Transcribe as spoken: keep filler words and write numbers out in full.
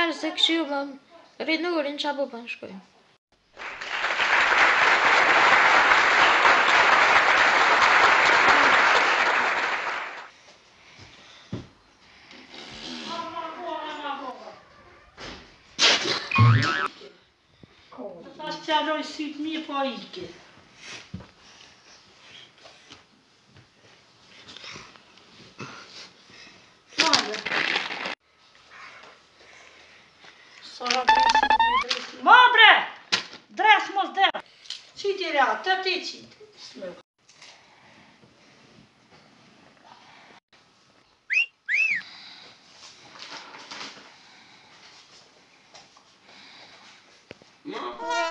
Erzek și eu mă renuri înceapă pe școală. Astea le-au sit mie pe aici. Mă, bre! Dres mă zdea! Citirea, tătici! Mă,